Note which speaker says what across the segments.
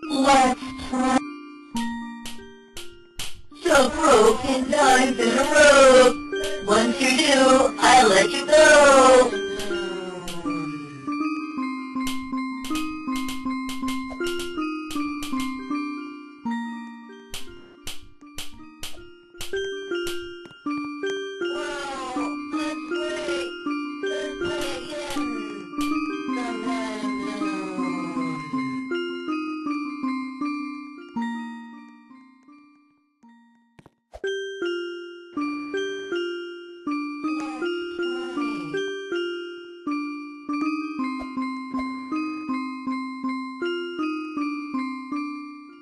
Speaker 1: Let's try. Jump rope 10 times in a row. Once you do, I let you go. Wow, that's great. Let's play again. Sometime soon.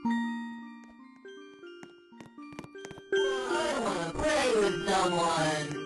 Speaker 1: I wanna play with someone.